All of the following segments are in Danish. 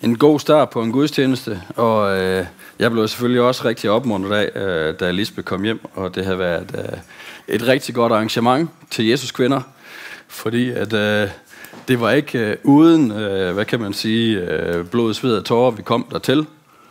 en god start på en gudstjeneste, og jeg blev selvfølgelig også rigtig opmuntret af, da Lisbeth kom hjem, og det havde været et rigtig godt arrangement til Jesus kvinder, fordi at det var ikke uden, hvad kan man sige, blod, sved og tårer, vi kom dertil.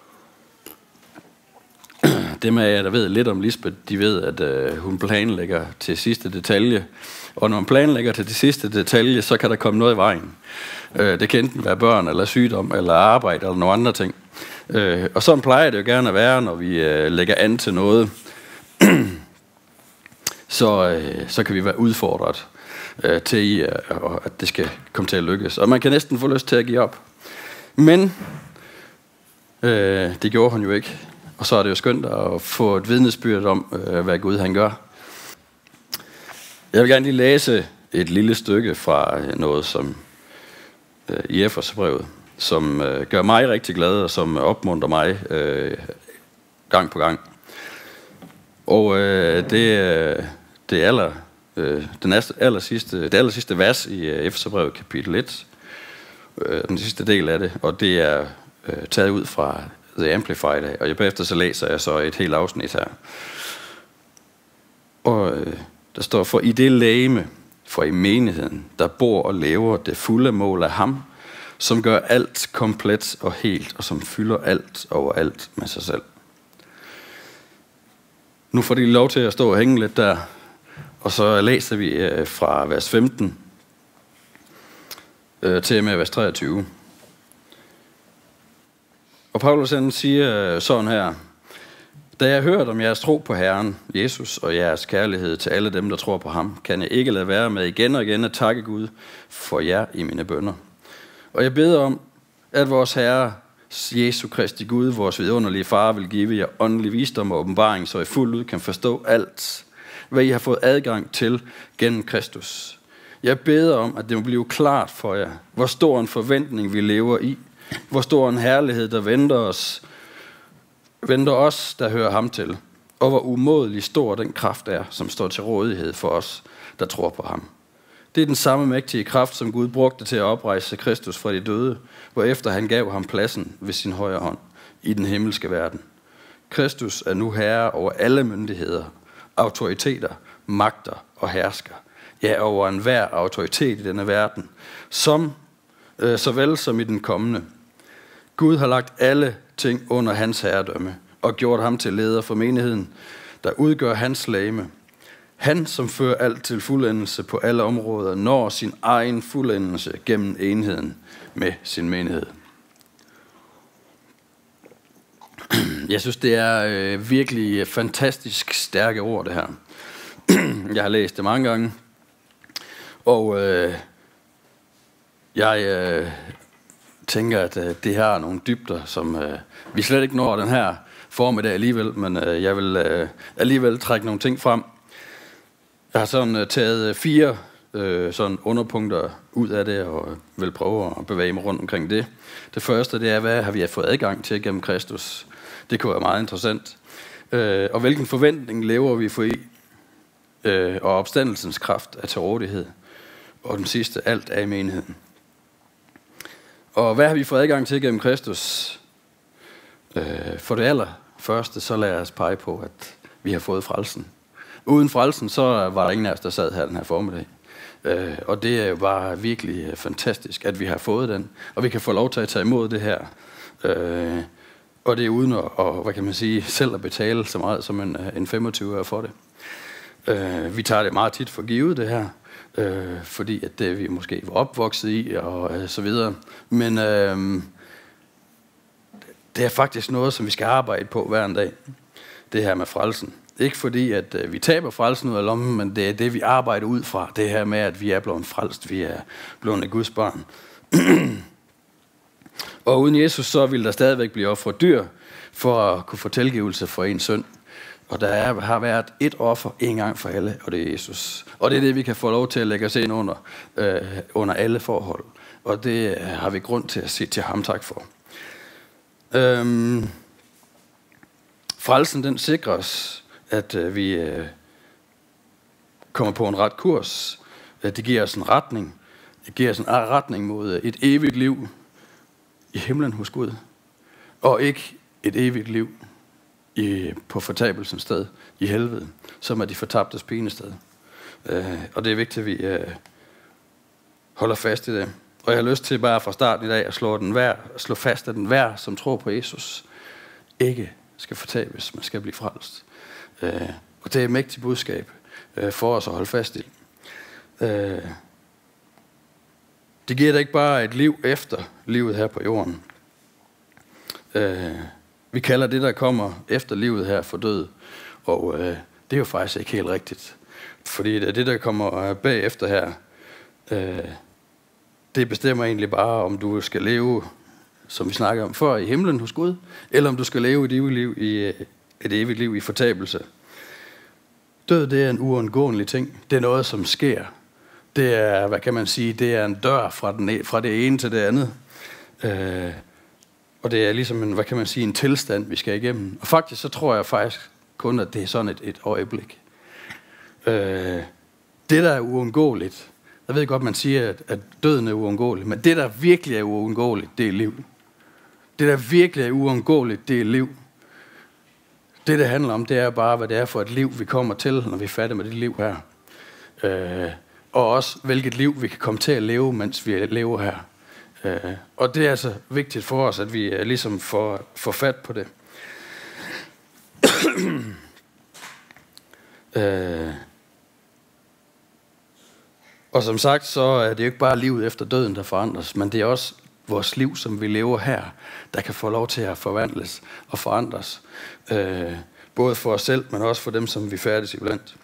Det med jer, der ved lidt om Lisbeth, de ved, at hun planlægger til sidste detalje. Og når man planlægger til det sidste detalje, så kan der komme noget i vejen. Det kan enten være børn, eller sygdom, eller arbejde, eller nogle andre ting. Og sådan plejer det jo gerne at være, når vi lægger an til noget. Så kan vi være udfordret til, at det skal komme til at lykkes. Og man kan næsten få lyst til at give op. Men det gjorde hun jo ikke. Og så er det jo skønt at få et vidnesbyrd om, hvad Gud han gør. Jeg vil gerne lige læse et lille stykke fra noget som i Efeserbrevet, som gør mig rigtig glad, og som opmuntrer mig gang på gang. Og det aller sidste vers i Efeserbrevet kapitel 1, den sidste del af det, og det er taget ud fra The Amplified, og bagefter så læser jeg så et helt afsnit her. Og der står, for i det legeme, for i menigheden, der bor og lever det fulde mål af ham, som gør alt komplet og helt, og som fylder alt overalt med sig selv. Nu får de lov til at stå og hænge lidt der, og så læser vi fra vers 15 til med vers 23. Og Paulus siger sådan her: da jeg har hørt om jeres tro på Herren Jesus og jeres kærlighed til alle dem, der tror på ham, kan jeg ikke lade være med igen og igen at takke Gud for jer i mine bønner. Og jeg beder om, at vores Herre Jesu Kristi Gud, vores vidunderlige Far, vil give jer åndelig visdom og åbenbaring, så I fuldt ud kan forstå alt, hvad I har fået adgang til gennem Kristus. Jeg beder om, at det må blive klart for jer, hvor stor en forventning vi lever i, hvor stor en herlighed, der venter os, der hører ham til, og hvor umådelig stor den kraft er, som står til rådighed for os, der tror på ham. Det er den samme mægtige kraft, som Gud brugte til at oprejse Kristus fra de døde, hvorefter han gav ham pladsen ved sin højre hånd i den himmelske verden. Kristus er nu herre over alle myndigheder, autoriteter, magter og hersker. Ja, over enhver autoritet i denne verden, såvel som i den kommende. Gud har lagt alle ting under hans herredømme og gjort ham til leder for menigheden, der udgør hans legeme. Han, som fører alt til fuldendelse på alle områder, når sin egen fuldendelse gennem enheden med sin menighed. Jeg synes, det er virkelig fantastisk stærke ord, det her. Jeg har læst det mange gange, og jeg tænker, at det har nogle dybder, som vi slet ikke når den her formiddag alligevel, men jeg vil alligevel trække nogle ting frem. Jeg har sådan taget 4 sådan underpunkter ud af det, og vil prøve at bevæge mig rundt omkring det. Det første, det er, hvad har vi fået adgang til gennem Kristus? Det kunne være meget interessant. Og hvilken forventning lever vi for i? Og opstandelsens kraft er til rådighed. Og den sidste, alt er i menigheden. Og hvad har vi fået adgang til gennem Kristus? For det allerførste, så lad os pege på, at vi har fået frelsen. Uden frelsen, så var der ingen af os, der sad her den her formiddag. Og det er jo bare virkelig fantastisk, at vi har fået den. Og vi kan få lov til at tage imod det her. Og det er uden at, hvad kan man sige, selv at betale så meget som en 25 for det. Vi tager det meget tit for givet, det her. Fordi at det vi måske var opvokset i, og så videre. Men det er faktisk noget, som vi skal arbejde på hver en dag. Det her med frelsen. Ikke fordi, at vi taber frelsen ud af lommen, men det er det, vi arbejder ud fra. Det her med, at vi er blevet frelst. Vi er blevet et Guds barn. Og uden Jesus, så vil der stadigvæk blive offret dyr, for at kunne få tilgivelse for en synd. Og der har været et offer en gang for alle, og det er Jesus. Og det er det, vi kan få lov til at lægge os ind under alle forhold. Og det har vi grund til at sige til ham tak for. Frelsen, den sikrer os, at vi kommer på en ret kurs. Det giver os en retning. Det giver os en retning mod et evigt liv i himlen hos Gud, og ikke et evigt liv på fortabelsens sted, i helvede, som er de fortabtes pinested. Og det er vigtigt, at vi holder fast i det. Og jeg har lyst til bare fra starten i dag at slå fast, at den hver, som tror på Jesus, ikke skal fortabes, man skal blive frelst. Og det er et mægtigt budskab for os at holde fast i. Det giver da ikke bare et liv efter livet her på jorden. Vi kalder det, der kommer efter livet her, for død. Og det er jo faktisk ikke helt rigtigt. Fordi det, der kommer bagefter her, det bestemmer egentlig bare, om du skal leve, som vi snakkede om før, i himlen hos Gud, eller om du skal leve et evigt liv i fortabelse. Død, det er en uundgåelig ting. Det er noget, som sker. Det er, hvad kan man sige, det er en dør fra det ene til det andet. Og det er ligesom en tilstand, vi skal igennem. Og faktisk, så tror jeg faktisk kun, at det er sådan et øjeblik. Det, der er uundgåeligt, jeg ved godt, man siger, at døden er uundgåelig, men det, der virkelig er uundgåeligt, det er liv. Det, der virkelig er uundgåeligt, det er liv. Det handler om, det er bare, hvad det er for et liv, vi kommer til, når vi er færdige med det liv her. Og også, hvilket liv vi kan komme til at leve, mens vi lever her. Og det er altså vigtigt for os, at vi ligesom får fat på det. Og som sagt, så er det jo ikke bare livet efter døden, der forandres, men det er også vores liv, som vi lever her, der kan få lov til at forvandles og forandres. Både for os selv, men også for dem, som vi færdes iblandt.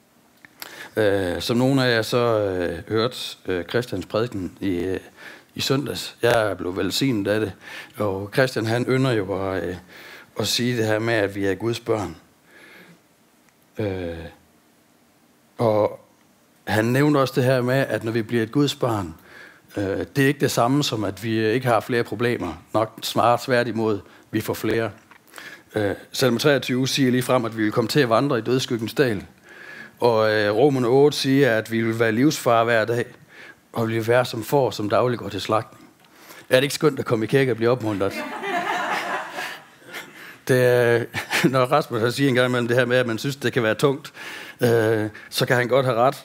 Som nogle af jer så hørt Christians prædiken i søndags. Jeg er blevet velsignet af det. Og Christian, han ynder jo at sige det her med, at vi er Guds børn. Og han nævnte også det her med, at når vi bliver et Guds barn, det er ikke det samme som, at vi ikke har flere problemer. Nok snarere tværtimod, vi får flere. Salme 23 siger lige frem, at vi vil komme til at vandre i dødsskyggens dal. Og Romerne 8 siger, at vi vil være livsfare hver dag, og vi vil være som får, som dagligt går til slagtning. Er det ikke skønt at komme i kirke og blive opmuntret? Når Rasmus har siger en gang imellem det her med, at man synes, det kan være tungt, så kan han godt have ret.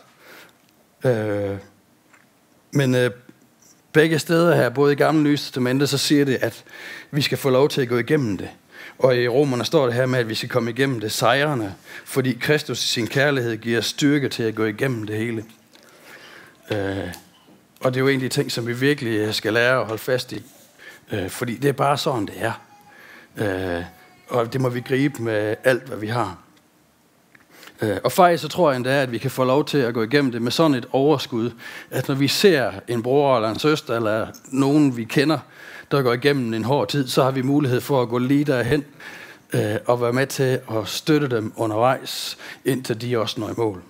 Men begge steder her, både i Gamle Nye Testamente, så siger det, at vi skal få lov til at gå igennem det. Og i Romerne står det her med, at vi skal komme igennem det sejrende, fordi Kristus i sin kærlighed giver styrke til at gå igennem det hele. Og det er jo egentlig ting, som vi virkelig skal lære at holde fast i. Fordi det er bare sådan, det er. Og det må vi gribe med alt, hvad vi har. Og faktisk så tror jeg endda, at vi kan få lov til at gå igennem det med sådan et overskud, at når vi ser en bror eller en søster, eller nogen vi kender, der går igennem en hård tid, så har vi mulighed for at gå lige derhen og være med til at støtte dem undervejs, indtil de også når i mål.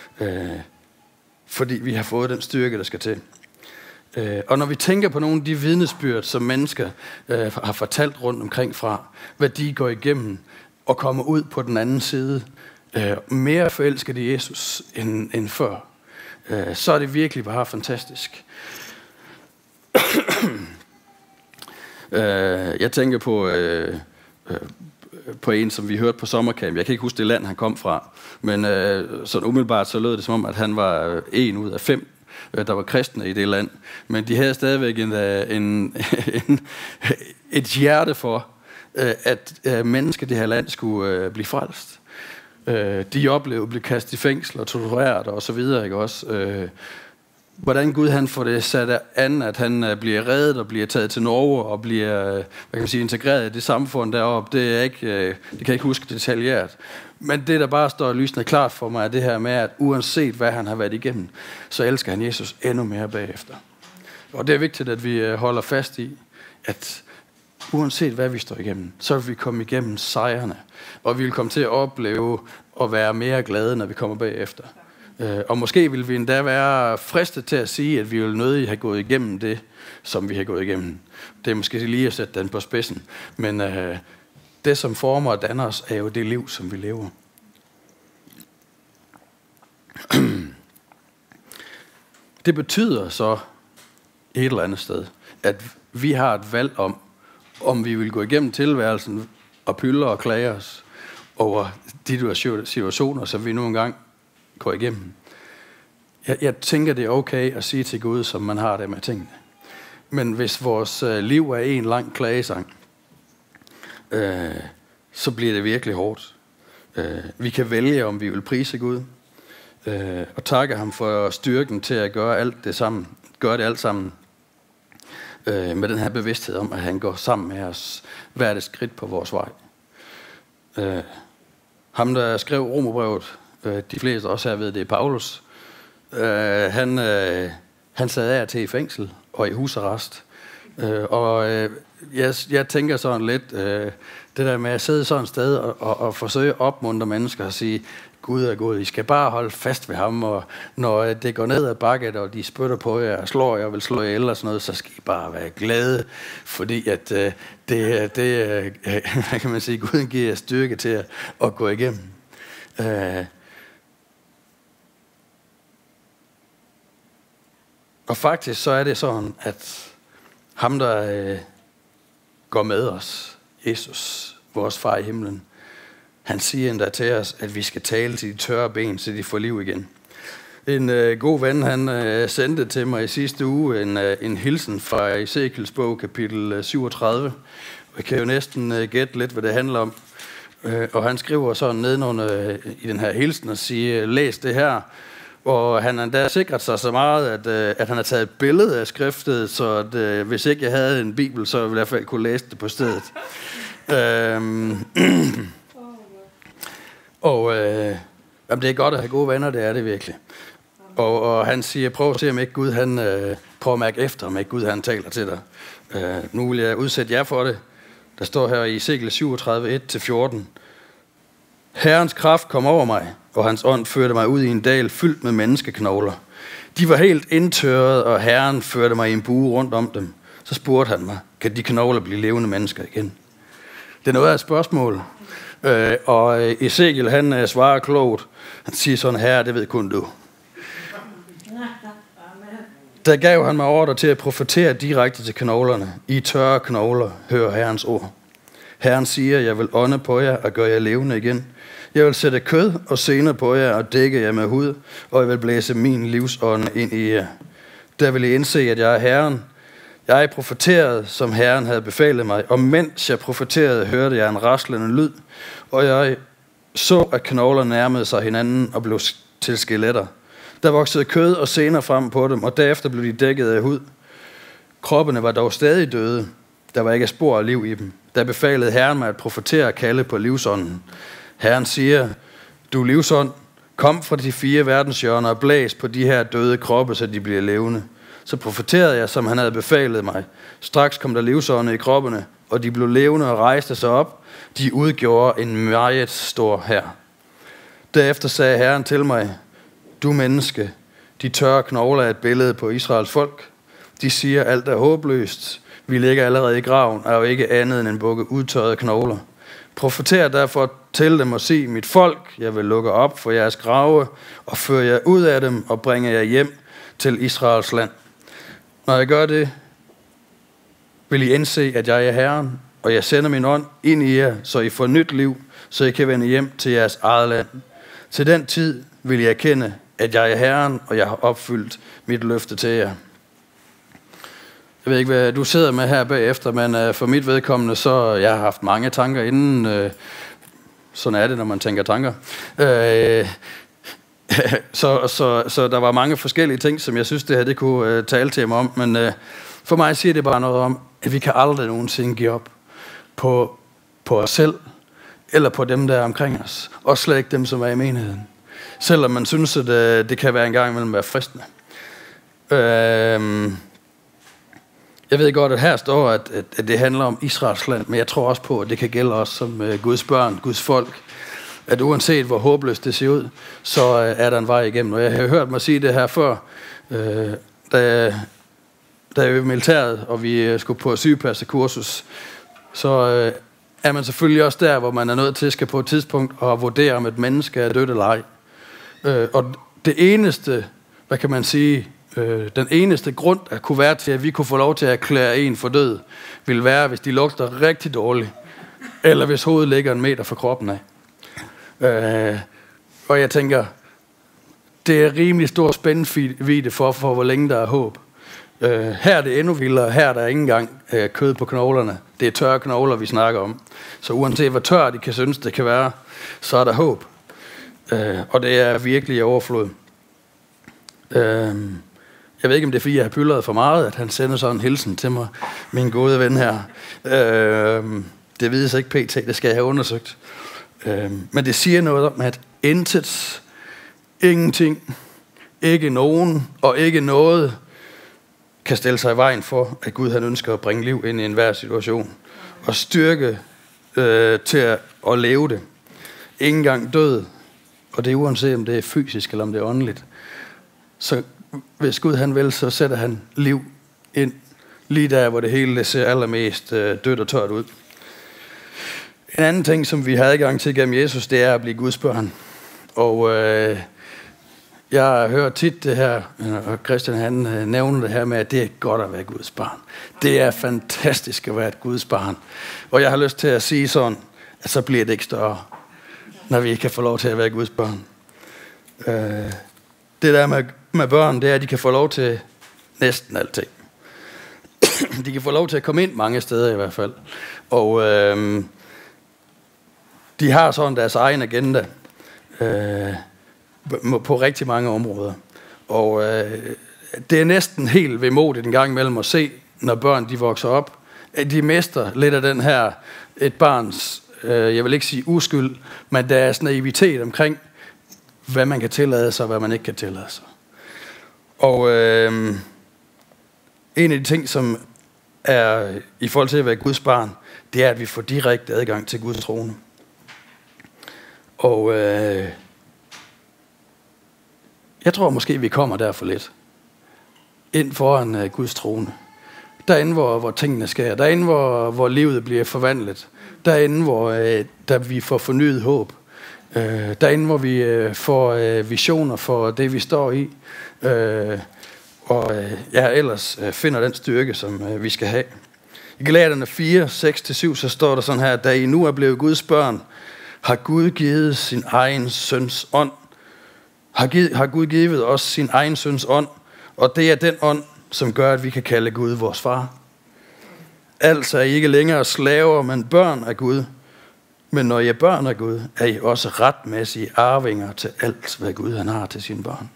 Fordi vi har fået den styrke, der skal til. Og når vi tænker på nogle af de vidnesbyrd, som mennesker har fortalt rundt omkring fra, hvad de går igennem og kommer ud på den anden side, mere forelsket i Jesus end før, så er det virkelig bare fantastisk. Jeg tænker på en, som vi hørte på sommercamp. Jeg kan ikke huske det land, han kom fra. Men sådan umiddelbart så lød det som om, at han var 1 ud af 5, der var kristne i det land. Men de havde stadigvæk et hjerte for, at mennesker i det her land skulle blive frelst. De oplevede at blive kastet i fængsel og tortureret og så videre, ikke også? Hvordan Gud han får det sat an, at han bliver reddet og bliver taget til Norge og bliver integreret i det samfund deroppe, det kan jeg ikke huske detaljeret. Men det, der bare står lysende klart for mig, er det her med, at uanset hvad han har været igennem, så elsker han Jesus endnu mere bagefter. Og det er vigtigt, at vi holder fast i, at uanset hvad vi står igennem, så vil vi komme igennem sejrene. Og vi vil komme til at opleve og være mere glade, når vi kommer bagefter. Og måske vil vi endda være fristet til at sige, at vi vil nødig have gået igennem det, som vi har gået igennem. Det er måske lige at sætte den på spidsen. Men det, som former og danner os, er jo det liv, som vi lever. Det betyder så et eller andet sted, at vi har et valg om vi vil gå igennem tilværelsen og pylde og klage os over de situationer, som vi nu engang går igennem. Jeg tænker, det er okay at sige til Gud, som man har det med tingene. Men hvis vores liv er en lang klagesang, så bliver det virkelig hårdt. Vi kan vælge, om vi vil prise Gud, og takke ham for styrken til at gøre alt det sammen, gøre det alt sammen, med den her bevidsthed om, at han går sammen med os hvert et skridt på vores vej. Ham, der skrev Romerbrevet, de fleste også her ved, det er Paulus, han sad af til i fængsel og i husarrest. Jeg tænker sådan lidt, det der med at sidde sådan et sted og forsøge at opmuntre mennesker og sige, Gud er god, I skal bare holde fast ved ham, og når det går ned ad bakket, og de spytter på jer og slår jer og vil slå jer eller sådan noget, så skal I bare være glade, fordi at det hvad kan man sige, Gud giver jer styrke til at gå igennem. Og faktisk så er det sådan, at ham, der går med os, Jesus, vores far i himlen, han siger endda til os, at vi skal tale til de tørre ben, så de får liv igen. En god ven, han sendte til mig i sidste uge en hilsen fra Ezekiels bog, kapitel 37. Jeg kan jo næsten gætte lidt, hvad det handler om. Og han skriver sådan nedenunder i den her hilsen og siger, læs det her. Og han har endda sikret sig så meget, at han har taget et billede af skriftet, så at, hvis ikke jeg havde en bibel, så ville jeg i hvert fald kunne læse det på stedet. Jamen, det er godt at have gode venner, det er det virkelig. Og han siger, prøv at se, om ikke Gud, prøv at mærke efter, om ikke Gud, han taler til dig. Nu vil jeg udsætte jer for det. Der står her i Ezekiel 37, 1-14. Herrens kraft kom over mig, og hans ånd førte mig ud i en dal fyldt med menneskeknogler. De var helt indtørrede, og Herren førte mig i en bue rundt om dem. Så spurgte han mig, kan de knogler blive levende mennesker igen? Det er noget af et spørgsmål. Og Ezekiel, han svarer klogt. Han siger sådan, herre, det ved kun du. Der gav han mig ordre til at profetere direkte til knoglerne. I tørre knogler, hører Herrens ord. Herren siger, jeg vil ånde på jer og gøre jer levende igen. Jeg vil sætte kød og sener på jer og dække jer med hud, og jeg vil blæse min livsånde ind i jer. Der vil I indse, at jeg er Herren. Jeg profeterede, som Herren havde befalet mig, og mens jeg profeterede, hørte jeg en raslende lyd, og jeg så, at knogler nærmede sig hinanden og blev til skeletter. Der voksede kød og sener frem på dem, og derefter blev de dækket af hud. Kroppene var dog stadig døde. Der var ikke spor af liv i dem. Der befalede Herren mig at profetere og kalde på livsånden. Herren siger, du livsånd, kom fra de 4 verdenshjørner og blæs på de her døde kroppe, så de bliver levende. Så profeterede jeg, som han havde befalet mig. Straks kom der livsånde i kroppene, og de blev levende og rejste sig op. De udgjorde en meget stor hær. Derefter sagde Herren til mig, du menneske, de tørre knogler er et billede på Israels folk. De siger, alt er håbløst. Vi ligger allerede i graven, og er jo ikke andet end en bukke udtørrede knogler. Profeter derfor til dem og sig, mit folk, jeg vil lukke op for jeres grave, og føre jer ud af dem, og bringe jer hjem til Israels land. Når jeg gør det, vil I indse, at jeg er Herren, og jeg sender min ånd ind i jer, så I får nyt liv, så I kan vende hjem til jeres eget land. Til den tid vil I erkende, at jeg er Herren, og jeg har opfyldt mit løfte til jer. Jeg ved ikke, hvad du sidder med her bagefter, men for mit vedkommende, så jeg har haft mange tanker inden. Sådan er det, når man tænker tanker. Så der var mange forskellige ting, som jeg synes, det her det kunne tale til mig om. Men for mig siger det bare noget om, at vi kan aldrig nogensinde give op på os selv, eller på dem, der er omkring os. Og slet ikke dem, som er i menigheden. Selvom man synes, at det kan være en gang imellem være fristende. Jeg ved godt, at her står, at det handler om Israels land, men jeg tror også på, at det kan gælde os som Guds børn, Guds folk. At uanset hvor håbløst det ser ud, så er der en vej igennem. Og jeg har hørt mig sige det her før, da jeg var i militæret, og vi skulle på sygepasserkursus, så er man selvfølgelig også der, hvor man er nødt til på et tidspunkt at vurdere, om et menneske er dødt eller ej. Og det eneste, hvad kan man sige, Den eneste grund, der kunne være til, at vi kunne få lov til at erklære en for død, ville være, hvis de lugter rigtig dårligt, eller hvis hovedet ligger 1 meter fra kroppen af. Og jeg tænker, det er rimelig stor spændvidde for, hvor længe der er håb. Her er det endnu vildere. Her er der ikke engang kød på knoglerne. Det er tørre knogler, vi snakker om. Så uanset hvor tør de kan synes, det kan være, så er der håb. Og det er virkelig i overflod. Jeg ved ikke, om det er, fordi jeg har pyldret for meget, at han sender sådan en hilsen til mig, min gode ven her. Det vides ikke pt. Det skal jeg have undersøgt. Men det siger noget om, at intet, ingenting, ikke nogen og ikke noget kan stille sig i vejen for, at Gud han ønsker at bringe liv ind i enhver situation. Og styrke til at leve det. Ikke engang død. Og det er uanset om det er fysisk eller om det er åndeligt. Så hvis Gud han vil, så sætter han liv ind lige der, hvor det hele ser allermest dødt og tørt ud. En anden ting, som vi har adgang til gennem Jesus, det er at blive Guds børn. Og jeg har hørt tit det her, og Christian han nævner det her med, at det er godt at være Guds barn. Det er fantastisk at være et Guds barn. Og jeg har lyst til at sige sådan, at så bliver det ikke større, når vi kan få lov til at være Guds børn. Det der med børn, det er, at de kan få lov til næsten alting. De kan få lov til at komme ind mange steder i hvert fald. Og de har sådan deres egen agenda på rigtig mange områder. Og det er næsten helt vemodigt en gang imellem at se, når børn de vokser op, at de mister lidt af den her, et barns, jeg vil ikke sige uskyld, men der er sådan naivitet omkring, hvad man kan tillade sig, og hvad man ikke kan tillade sig. Og en af de ting, som er i forhold til at være Guds barn, det er, at vi får direkte adgang til Guds trone. Og jeg tror måske, vi kommer der for lidt. Ind foran Guds trone. Derinde, hvor tingene sker. Derinde, hvor livet bliver forvandlet. Derinde, hvor der vi får fornyet håb. Derinde, hvor vi får visioner for det, vi står i. Og ellers finder den styrke, som vi skal have. I Galaterne 4, 6-7, så står der sådan her, da I nu er blevet Guds børn, har Gud givet sin egen søns ånd. Har Gud givet os sin egen søns ånd, og det er den ånd, som gør, at vi kan kalde Gud vores far. Altså er I ikke længere slaver, men børn af Gud. Men når I er børn af Gud, er I også retmæssige arvinger til alt, hvad Gud han har til sine børn.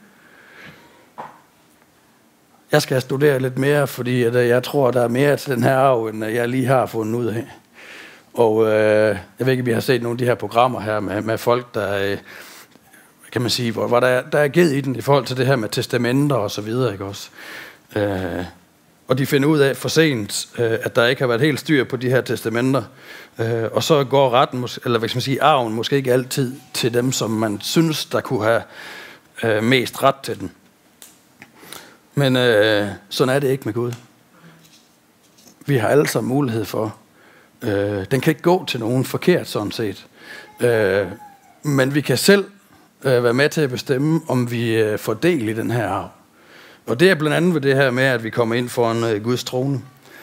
Jeg skal studere lidt mere, fordi jeg tror, der er mere til den her arv, end jeg lige har fundet ud af. Og jeg ved ikke, om vi har set nogle af de her programmer her med folk, der kan man sige, hvor der er givet i den i forhold til det her med testamenter og så videre, ikke også? Og de finder ud af for sent, at der ikke har været helt styr på de her testamenter. Og så går retten, eller hvad skal man sige, arven måske ikke altid til dem, som man synes, der kunne have mest ret til den. Men sådan er det ikke med Gud. Vi har alle sammen mulighed for. Den kan ikke gå til nogen forkert, sådan set. Men vi kan selv være med til at bestemme, om vi får del i den her arv. Og det er blandt andet ved det her med, at vi kommer ind foran Guds trone.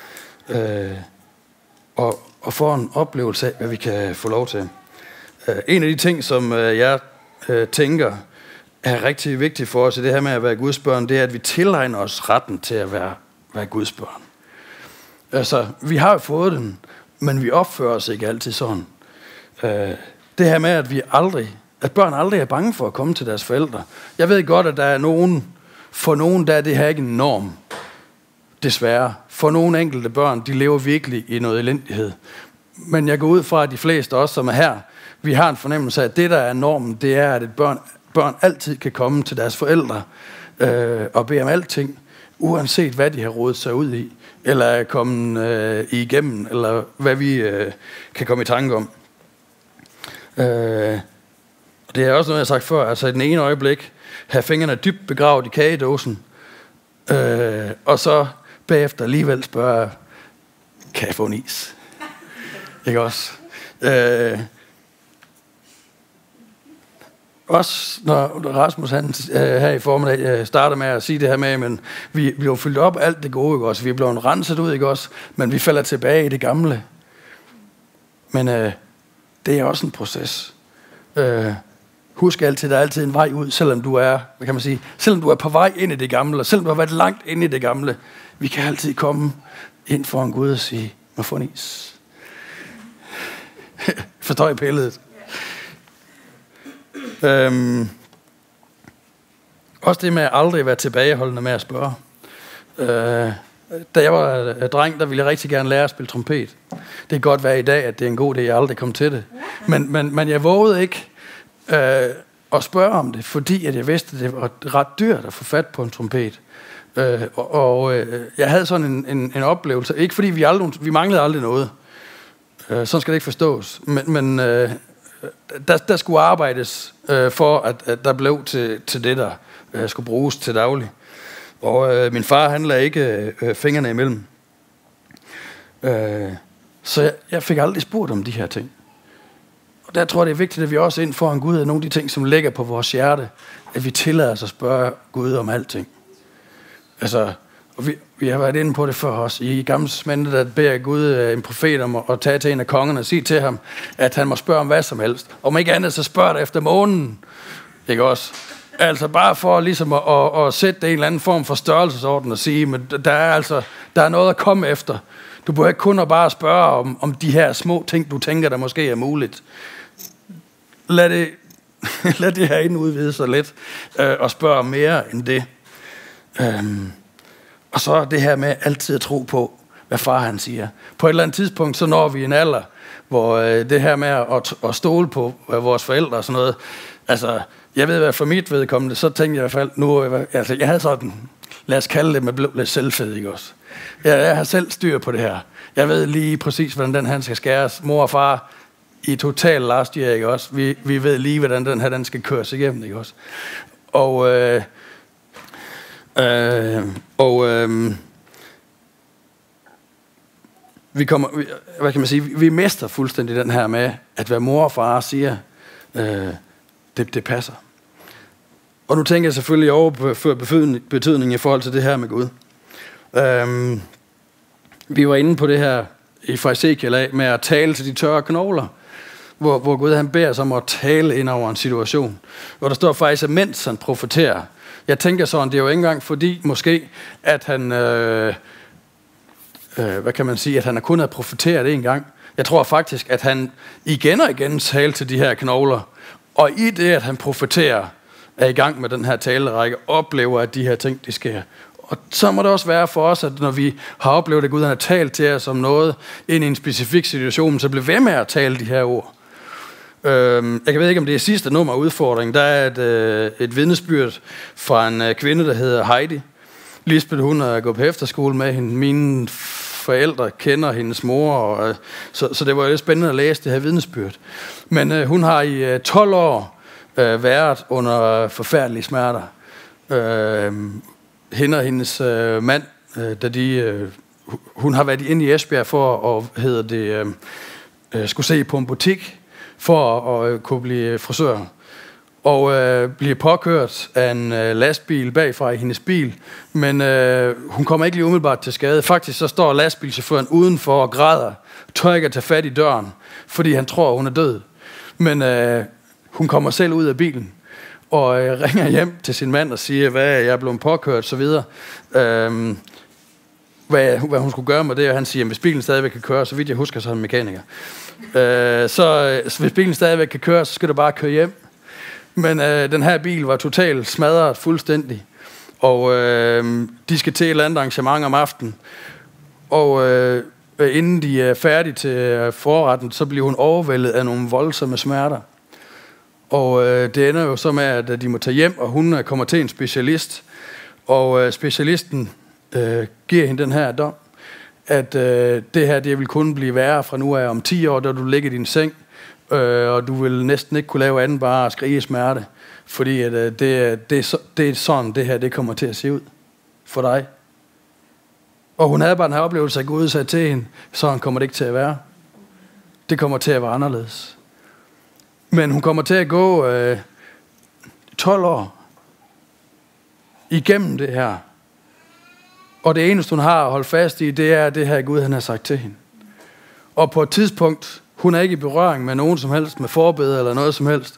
Og får en oplevelse af, hvad vi kan få lov til. En af de ting, som jeg tænker er rigtig vigtigt for os i det her med at være Guds børn, det er, at vi tilegner os retten til at være Guds børn. Altså, vi har jo fået den, men vi opfører os ikke altid sådan. Det her med, at børn aldrig er bange for at komme til deres forældre. Jeg ved godt, at der er for nogen, der er det her ikke en norm. Desværre. For nogle enkelte børn, de lever virkelig i noget elendighed. Men jeg går ud fra, at de fleste også, som er her, vi har en fornemmelse af, at det, der er normen, det er, at børn altid kan komme til deres forældre og bede om alting, uanset hvad de har rodet sig ud i, eller er kommet igennem, eller hvad vi kan komme i tanke om. Det er også noget, jeg har sagt før. Altså i den ene øjeblik, have fingrene dybt begravet i kagedåsen, og så bagefter alligevel spørge, kan jeg få en is? Ikke også? også når Rasmus han, her i formiddag starter med at sige det her med, men vi bliver fyldt op alt det gode, ikke også? Vi er blevet renset ud, ikke også? Men vi falder tilbage i det gamle. Men det er også en proces. Husk altid, der er altid en vej ud, selvom du er, hvad kan man sige, selvom du er på vej ind i det gamle, og selvom du har været langt ind i det gamle. Vi kan altid komme ind for en Gud og sige, må få en is. Forstår I billedet? Også det med at aldrig være tilbageholdende med at spørge. Da jeg var dreng, der ville jeg rigtig gerne lære at spille trompet. Det kan godt være i dag, at det er en god idé, jeg aldrig kom til det. Men jeg vågede ikke at spørge om det, fordi at jeg vidste, at det var ret dyrt at få fat på en trompet. Jeg havde sådan en oplevelse, ikke fordi vi manglede aldrig noget. Sådan skal det ikke forstås. Men der skulle arbejdes for, at der blev til det, der skulle bruges til daglig. Og min far, han lagde ikke fingrene imellem. Så jeg fik aldrig spurgt om de her ting. Og der tror jeg, det er vigtigt, at vi også ind foran Gud, at nogle af de ting, som ligger på vores hjerte, at vi tillader os at spørge Gud om alting. Altså, og vi har været inde på det før også. I Gamle Testamentet, der beder Gud en profet om at tage til en af kongerne og sige til ham, at han må spørge om hvad som helst. Om ikke andet, så spørg efter månen. Ikke også? Altså bare for ligesom at sætte det i en eller anden form for størrelsesorden og sige, men der er noget at komme efter. Du behøver ikke kun at bare spørge om de her små ting, du tænker, der måske er muligt. Lad det herinde udvide sig lidt og spørge mere end det. Og så det her med altid at tro på, hvad far han siger. På et eller andet tidspunkt, så når vi en alder, hvor det her med at stole på vores forældre og sådan noget, altså, jeg ved hvad for mit vedkommende, så tænkte jeg i hvert fald, nu, altså, jeg havde sådan, lad os kalde det, med blev lidt selvfed, ikke også? Jeg har selv styr på det her. Jeg ved lige præcis, hvordan den her skal skæres. Mor og far i total last year, ikke også? Vi ved lige, hvordan den her den skal køres igennem, ikke også? Hvad kan man sige? Vi mister fuldstændig den her med, at hvad mor og far siger, det passer. Og nu tænker jeg selvfølgelig overført betydning i forhold til det her med Gud. Vi var inde på det her i fra Ezekiel af med at tale til de tørre knogler, hvor Gud han beder os om at tale ind over en situation. Hvor der står faktisk, at mens han profeterer. Jeg tænker sådan, det er jo ikke engang fordi måske, at han, hvad kan man sige, at han kun har profeteret en gang. Jeg tror faktisk, at han igen og igen taler til de her knogler. Og i det, at han profeterer, er i gang med den her talerække, oplever, at de her ting, de sker. Og så må det også være for os, at når vi har oplevet, at Gud har talt til os om noget ind i en specifik situation, så bliver ved med at tale de her ord. Jeg ved ikke, om det er sidste nummer udfordring. Der er et vidnesbyrd fra en kvinde, der hedder Heidi. Lisbeth, hun har gået på efterskole med hende. Mine forældre kender hendes mor, og, så det var lidt spændende at læse det her vidnesbyrd. Men hun har i 12 år været under forfærdelige smerter. Hende og hendes mand, hun har været inde i Esbjerg for at skulle se på en butik for at kunne blive frisør. Og bliver påkørt af en lastbil bagfra i hendes bil. Men hun kommer ikke lige umiddelbart til skade. Faktisk så står lastbilchaufføren udenfor og græder, tør ikke at tage fat i døren, fordi han tror, hun er død. Men hun kommer selv ud af bilen og ringer hjem til sin mand og siger, hvad jeg er blevet påkørt, så videre. Hvad hun skulle gøre med det, og han siger, hvis bilen stadigvæk kan køre, så vidt jeg husker, så er han mekaniker. Så hvis bilen stadigvæk kan køre, så skal du bare køre hjem. Men den her bil var totalt smadret fuldstændig. Og de skal til et eller andet arrangement om aftenen. Og inden de er færdige til forretten, så bliver hun overvældet af nogle voldsomme smerter. Og det ender jo så med, at de må tage hjem, og hun kommer til en specialist. Og specialisten giver hende den her dom, at det her det vil kun blive værre fra nu af om 10 år, da du ligger i din seng. Og du vil næsten ikke kunne lave andet bare at skrige i smerte, fordi at, det er sådan, det her det kommer til at se ud for dig. Og hun havde bare den her oplevelse af Gud sagde til hende, sådan kommer det ikke til at være. Det kommer til at være anderledes. Men hun kommer til at gå 12 år igennem det her. Og det eneste, hun har at holde fast i, det er det her Gud, han har sagt til hende. Og på et tidspunkt, hun er ikke i berøring med nogen som helst, med forbede eller noget som helst.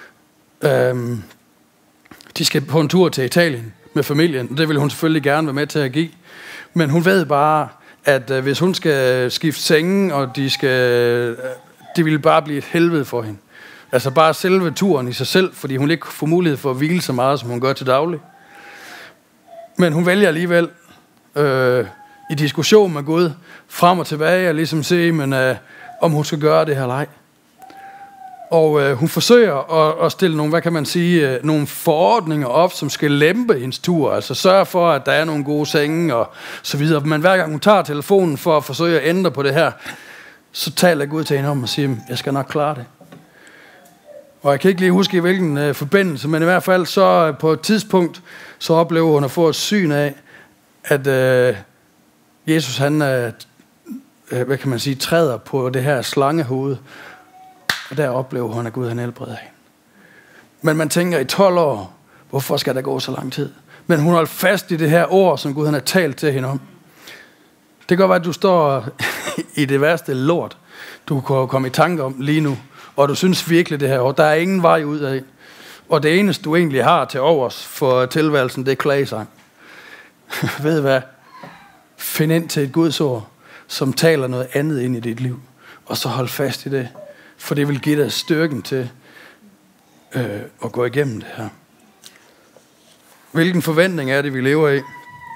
De skal på en tur til Italien med familien, og det vil hun selvfølgelig gerne være med til at give. Men hun ved bare, at hvis hun skal skifte sengen, og det vil bare blive et helvede for hende. Altså bare selve turen i sig selv, fordi hun ikke får mulighed for at hvile så meget, som hun gør til daglig. Men hun vælger alligevel i diskussion med Gud, frem og tilbage, og ligesom se, om hun skal gøre det her eller ej. Og hun forsøger at stille nogle, hvad kan man sige, nogle forordninger op, som skal lempe hendes tur. Altså sørge for, at der er nogle gode senge og så videre. Men hver gang hun tager telefonen for at forsøge at ændre på det her, så taler Gud til hende om og siger, jeg skal nok klare det. Og jeg kan ikke lige huske i hvilken forbindelse, men i hvert fald så på et tidspunkt, så oplever hun at få et syn af, at Jesus han, hvad kan man sige, træder på det her slangehoved. Og der oplever hun, at Gud han helbreder hende. Men man tænker i 12 år, hvorfor skal der gå så lang tid? Men hun holdt fast i det her ord, som Gud han har talt til hende om. Det kan godt være, at du står i det værste lort, du kan komme i tanke om lige nu. Og du synes virkelig det her år, der er ingen vej ud af. Og det eneste, du egentlig har til overs for tilværelsen, det er klagesang. Ved hvad? Find ind til et Guds ord, som taler noget andet ind i dit liv. Og så hold fast i det. For det vil give dig styrken til at gå igennem det her. Hvilken forventning er det, vi lever i?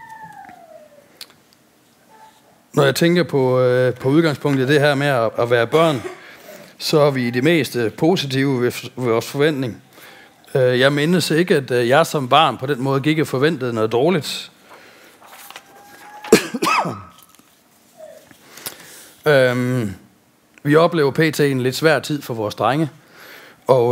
Når jeg tænker på udgangspunktet i det her med at være børn, så er vi i det meste positive ved vores forventning. Jeg mindes ikke, at jeg som barn på den måde gik og forventede noget dårligt. Vi oplever pt. En lidt svær tid for vores drenge. Og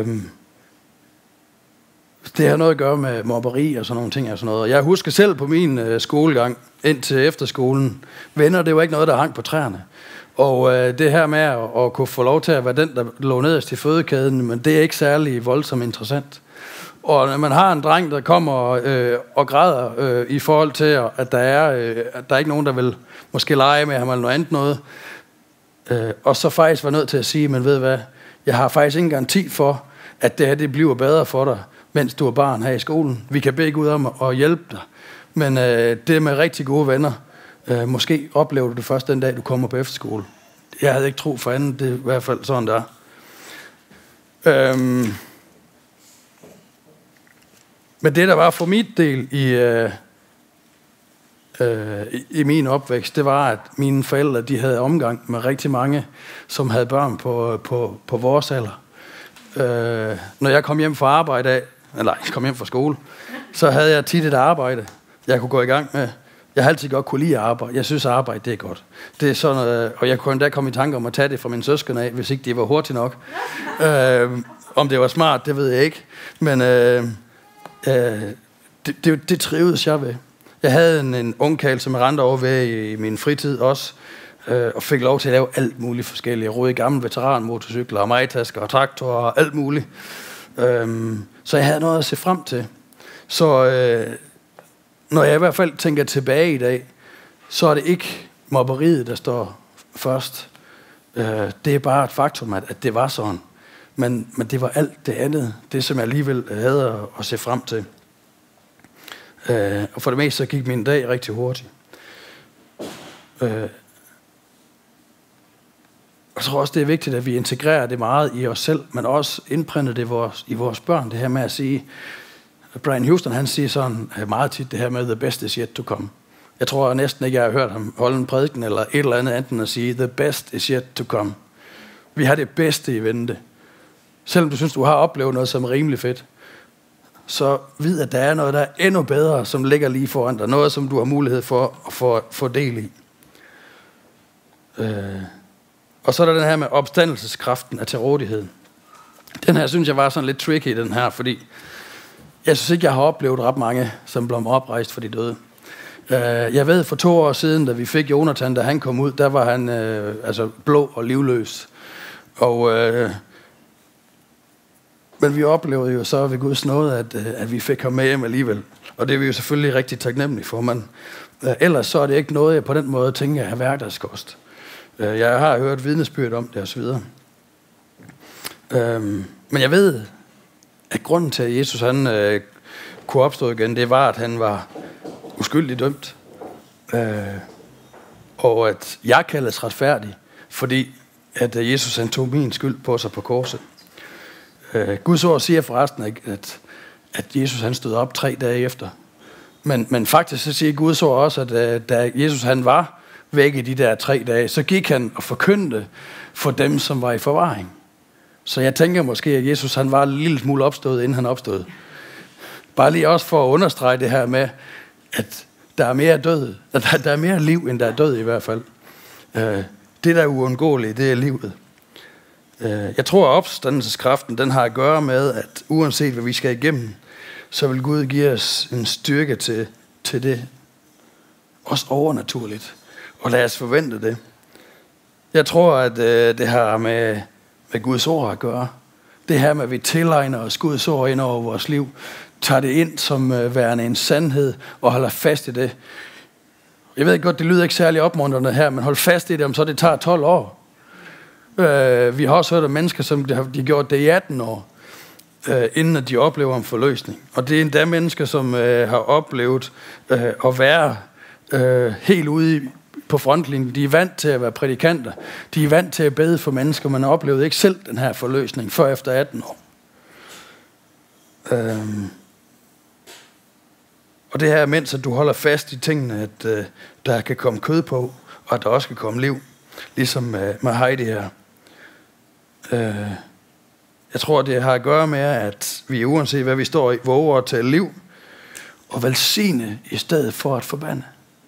det har noget at gøre med mobberi og sådan nogle ting og sådan noget. Jeg husker selv på min skolegang ind til efterskolen. Venner, det var ikke noget, der hang på træerne. Og det her med at kunne få lov til at være den, der lå nederst i fødekæden, men det er ikke særlig voldsomt interessant. Og når man har en dreng, der kommer og græder i forhold til, at der er ikke nogen, der vil måske lege med ham eller noget andet noget, og så faktisk var nødt til at sige, men ved hvad, jeg har faktisk ingen garanti for, at det her det bliver bedre for dig, mens du er barn her i skolen. Vi kan bede Gud om at hjælpe dig, men det med rigtig gode venner, måske oplever du det først den dag, du kommer på efterskole. Jeg havde ikke tro for andet, det er i hvert fald sådan, der. Men det, der var for mit del i min opvækst, det var, at mine forældre, de havde omgang med rigtig mange, som havde børn på vores alder. Når jeg kom hjem fra arbejde kom hjem fra skole, så havde jeg tit et arbejde, jeg kunne gå i gang med. Jeg har altid godt kunne lide at arbejde. Jeg synes, at arbejde, det er godt. Det er sådan, og jeg kunne endda komme i tanke om at tage det fra mine søskende af, hvis ikke de var hurtigt nok. Om det var smart, det ved jeg ikke. Men det trivedes jeg ved. Jeg havde en ungkarl, som jeg rendte over ved i min fritid også, og fik lov til at lave alt muligt forskelligt. Jeg rodede i gamle veteranmotorcykler og majtasker og traktorer og alt muligt. Så jeg havde noget at se frem til. Så når jeg i hvert fald tænker tilbage i dag, så er det ikke mobberiet, der står først. Det er bare et faktum, at det var sådan. Men det var alt det andet, det som jeg alligevel havde at se frem til. Og for det meste så gik min dag rigtig hurtigt. Jeg tror også, det er vigtigt, at vi integrerer det meget i os selv, men også indprinter det i vores børn. Det her med at sige, Brian Houston, han siger sådan meget tit det her med, the best is yet to come. Jeg tror næsten ikke, jeg har hørt ham holde en prædiken eller et eller andet enten at sige, the best is yet to come. Vi har det bedste i vente. Selvom du synes, du har oplevet noget, som er rimelig fedt, så vid, at der er noget, der er endnu bedre, som ligger lige foran dig. Noget, som du har mulighed for at få del i. Og så er der den her med opstandelseskraften af til rådighed. Den her synes jeg var sådan lidt tricky, den her, fordi jeg synes ikke, jeg har oplevet ret mange, som blev oprejst for de døde. Jeg ved, for 2 år siden, da vi fik Jonathan, da han kom ud, der var han Men vi oplevede jo så ved Guds nåde, at vi fik ham med hjem alligevel. Og det er vi jo selvfølgelig rigtig taknemmelige for. Men ellers så er det ikke noget, jeg på den måde tænker er hverdagskost. Jeg har hørt vidnesbyrd om det osv. Men jeg ved, at grunden til, at Jesus han kunne opstå igen, det var, at han var uskyldigt dømt. Og at jeg kaldes retfærdig, fordi at Jesus han tog min skyld på sig på korset. Guds ord siger forresten ikke, at Jesus han stod op 3 dage efter. Men faktisk så siger Guds ord også, at da Jesus han var væk i de der 3 dage, så gik han og forkyndte for dem, som var i forvaring. Så jeg tænker måske, at Jesus han var en lille smule opstået, inden han opstod. Bare lige også for at understrege det her med, at der er mere død. Der er mere liv, end der er død i hvert fald. Det, der er uundgåeligt, det er livet. Jeg tror, at opstandelseskraften, den har at gøre med, at uanset hvad vi skal igennem, så vil Gud give os en styrke til det. Også overnaturligt. Og lad os forvente det. Jeg tror, at det har med Guds ord at gøre. Det her med, at vi tilegner os Guds ord ind over vores liv, tager det ind som værende en sandhed og holder fast i det. Jeg ved godt, det lyder ikke særlig opmuntrende her, men hold fast i det, om så det tager 12 år. Vi har også hørt om mennesker, som de har gjort det i 18 år, inden de oplever en forløsning. Og det er endda mennesker, som har oplevet at være helt ude på frontlinjen. De er vant til at være prædikanter. De er vant til at bede for mennesker, men har oplevet ikke selv den her forløsning før efter 18 år. Og det her, mens at du holder fast i tingene, at der kan komme kød på, og at der også kan komme liv. Ligesom med Heidi her. Jeg tror, det har at gøre med, at vi uanset hvad vi står i, våger at tale liv og velsigne i stedet for at forbande.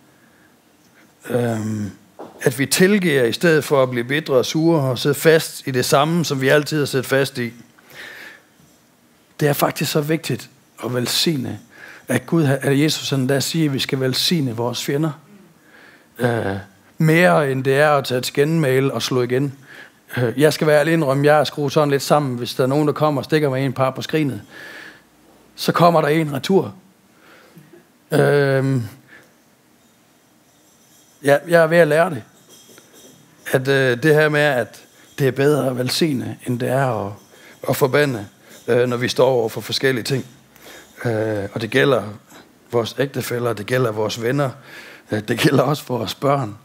At vi tilgiver i stedet for at blive bitre og sure og sidde fast i det samme, som vi altid har siddet fast i. Det er faktisk så vigtigt at velsigne, at Jesus der siger, at vi skal velsigne vores fjender. Mere end det er at tage et skændemail og slå igen. Jeg skal være ærlig indrømme, jeg er skruet sådan lidt sammen, hvis der er nogen, der kommer og stikker mig en par på skrinet. Så kommer der en retur. Jeg er ved at lære det. At det her med, at det er bedre at velsigne, end det er at forbande, når vi står over for forskellige ting. Og det gælder vores ægtefæller, det gælder vores venner, det gælder også for vores børn.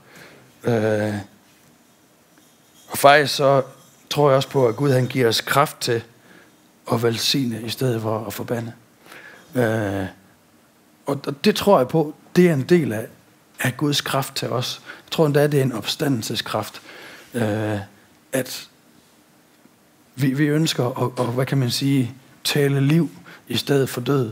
Og faktisk så tror jeg også på, at Gud han giver os kraft til at velsigne, i stedet for at forbande. Og det tror jeg på, det er en del af Guds kraft til os. Jeg tror endda, det er en opstandelseskraft. At vi ønsker at, hvad kan man sige, tale liv i stedet for død.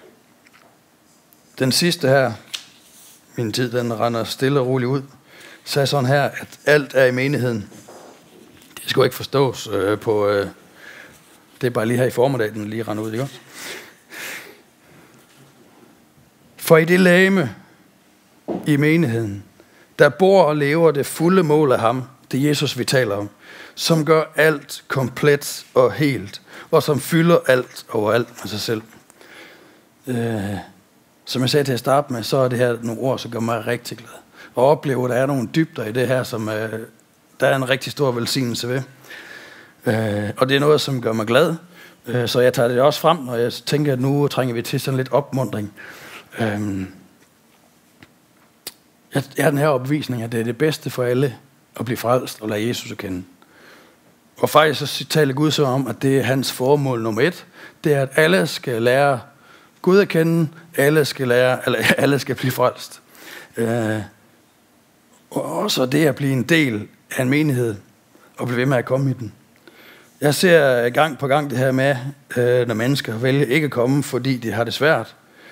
Den sidste her, min tid, den render stille og roligt ud, sagde sådan her, at alt er i menigheden. Det skal ikke forstås på... det er bare lige her i formiddag, den lige render ud, ikke? For i det legeme i menigheden, der bor og lever det fulde mål af ham, det er Jesus, vi taler om, som gør alt komplet og helt, og som fylder alt overalt med sig selv. Som jeg sagde til at starte med, så er det her nogle ord, som gør mig rigtig glad. Og oplever, at der er nogle dybder i det her, som der er en rigtig stor velsignelse ved. Og det er noget, som gør mig glad. Så jeg tager det også frem, når jeg tænker, at nu trænger vi til sådan lidt opmuntring. Jeg har den her opvisning, at det er det bedste for alle at blive frelst og lade Jesus at kende. Og faktisk så taler Gud så om, at det er hans formål nummer 1. Det er, at alle skal lære Gud at kende, alle skal blive frelst. Og også det at blive en del af en menighed og blive ved med at komme i den. Jeg ser gang på gang det her med, når mennesker vælger ikke at komme, fordi de har det svært,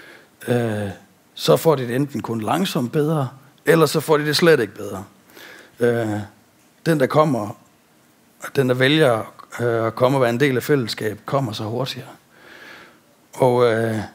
så får de det enten kun langsomt bedre, eller så får de det slet ikke bedre. Den, der kommer, den, der vælger at komme og være en del af fællesskab, kommer så hurtigere. Og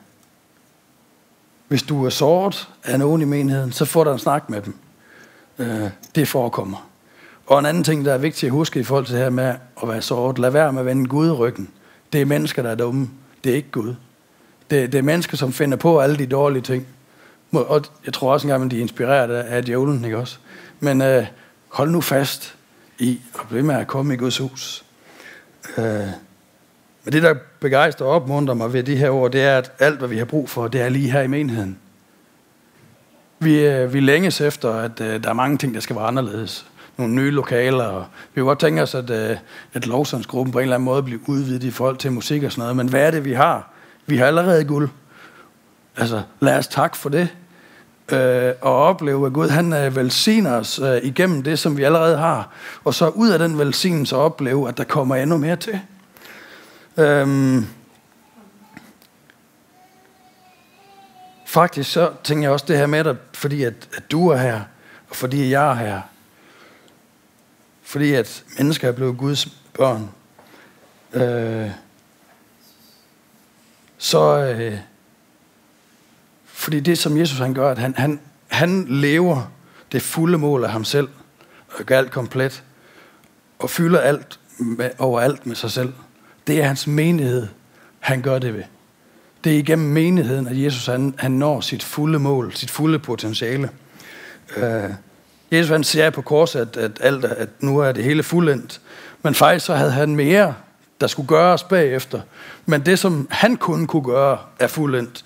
hvis du er såret af nogen i menigheden, så får du en snak med dem. Det forekommer. Og en anden ting, der er vigtigt at huske i forhold til det her med at være såret, lad være med at vende Gud ryggen. Det er mennesker, der er dumme. Det er ikke Gud. Det er mennesker, som finder på alle de dårlige ting. Og jeg tror også engang, at de er inspireret af djævlen, ikke også? Men hold nu fast i at blive med at komme i Guds hus. Men det, der begejstrer og opmuntrer mig ved de her ord, det er, at alt, hvad vi har brug for, det er lige her i menigheden. Vi længes efter, at der er mange ting, der skal være anderledes. Nogle nye lokaler, og vi kan godt tænke os, at lovsangsgruppen på en eller anden måde bliver udvidet i forhold til musik og sådan noget. Men hvad er det, vi har? Vi har allerede guld. Altså, lad os takke for det. Og opleve, at Gud han velsigner os igennem det, som vi allerede har. Og så ud af den velsignelse opleve, at der kommer endnu mere til. Faktisk så tænker jeg også det her med dig, fordi at du er her, og fordi jeg er her. Fordi at mennesker er blevet Guds børn. Fordi det, som Jesus han gør, at han lever det fulde mål af ham selv, og gør alt komplet, og fylder alt overalt med sig selv. Det er hans menighed, han gør det ved. Det er igennem menigheden, at Jesus han når sit fulde mål, sit fulde potentiale. Jesus han siger på korset, at nu er det hele fuldendt. Men faktisk så havde han mere, der skulle gøres bagefter. Men det, som han kun kunne gøre, er fuldendt.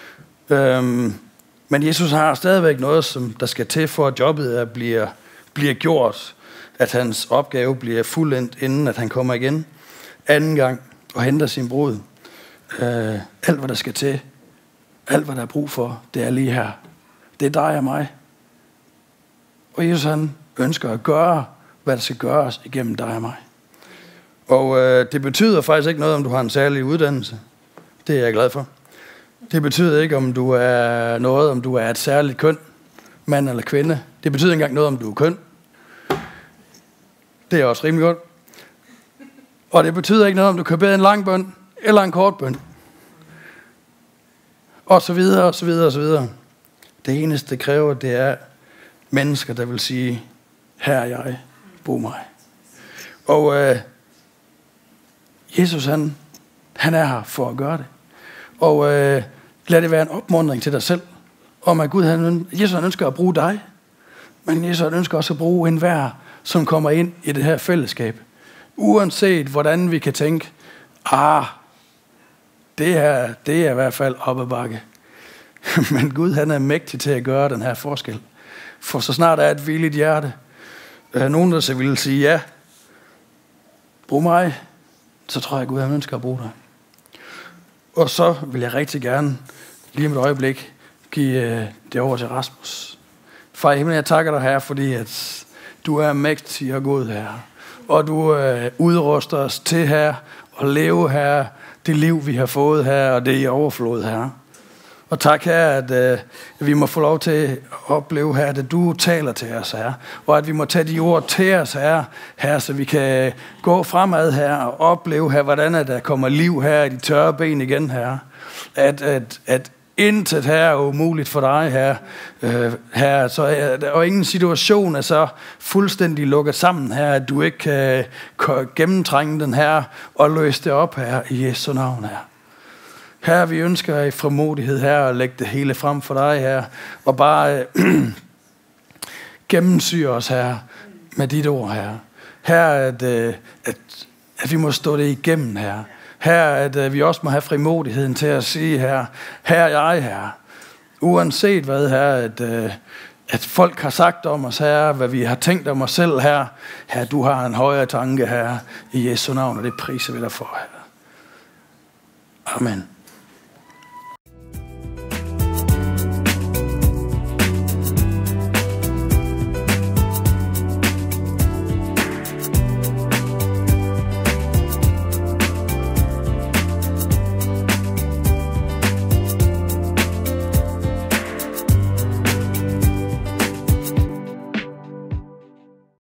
Men Jesus har stadigvæk noget, som der skal til for, at jobbet bliver gjort. At hans opgave bliver fuldendt, inden at han kommer igen anden gang og henter sin brud. Alt, hvad der skal til, alt, hvad der er brug for, det er lige her. Det er dig og mig. Og Jesus han ønsker at gøre, hvad der skal gøres igennem dig og mig. Og det betyder faktisk ikke noget, om du har en særlig uddannelse. Det er jeg glad for. Det betyder ikke, om du er et særligt køn, mand eller kvinde. Det betyder ikke engang noget, om du er køn. Det er også rimelig godt. Og det betyder ikke noget, om du kan bede en lang bøn eller en kort bøn. Og så videre, og så videre, og så videre. Det eneste, det kræver, det er mennesker, der vil sige, her er jeg, brug mig. Og Jesus, han er her for at gøre det. Og lad det være en opmuntring til dig selv, om at Gud, Jesus han ønsker at bruge dig, men Jesus han ønsker også at bruge enhver, som kommer ind i det her fællesskab. Uanset hvordan vi kan tænke, det er i hvert fald op ad bakke. Men Gud han er mægtig til at gøre den her forskel. For så snart der er et villigt hjerte, nogen der så vil sige ja, brug mig, så tror jeg, at Gud han ønsker at bruge dig. Og så vil jeg rigtig gerne, lige om et øjeblik, give det over til Rasmus. Far i himlen, jeg takker dig her, fordi at du er mægtig og god her. Og du udruster os til her, og leve her, det liv vi har fået her, og det i overflod her. Og tak her, at vi må få lov til at opleve her, at du taler til os her. Og at vi må tage de ord til os her, så vi kan gå fremad her og opleve her, hvordan der kommer liv her i de tørre ben igen her. At intet her er umuligt for dig her. Og ingen situation er så fuldstændig lukket sammen her, at du ikke kan gennemtrænge den her og løse det op her i Jesu navn her. Her vi ønsker i frimodighed her at lægge det hele frem for dig her, og bare gennemsyre os her med dit ord her. Her at vi må stå det igennem her. Her at vi også må have frimodigheden til at sige her er jeg her. Uanset hvad her, at folk har sagt om os her, hvad vi har tænkt om os selv her. Her du har en højere tanke her i Jesu navn, og det priser vi dig for her. Amen.